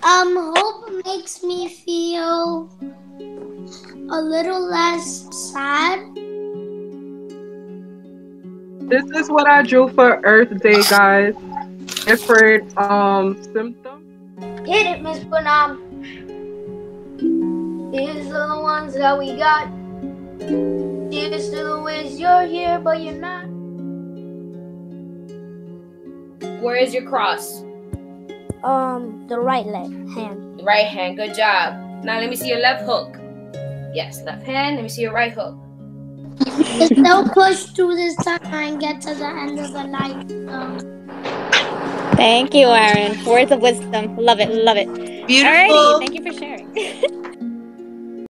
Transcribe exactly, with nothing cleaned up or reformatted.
Um, hope makes me feel a little less sad. This is what I drew for Earth Day, guys. Different um symptoms. Hit it, Miss Bonham. These are the ones that we got. Cheers to the wish you're here, but you're not. Where is your cross? Um, the right leg, hand. The right hand. Good job. Now let me see your left hook. Yes, left hand. Let me see your right hook. Still push through this time and get to the end of the night. So. Thank you, Aaron. Words of wisdom. Love it, love it. Beautiful. Alrighty, thank you for sharing.